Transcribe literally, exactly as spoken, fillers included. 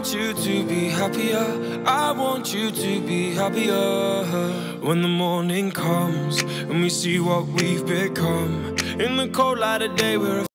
want you to be happier. I want you to be happier. When the morning comes and we see what we've become, in the cold light of day we're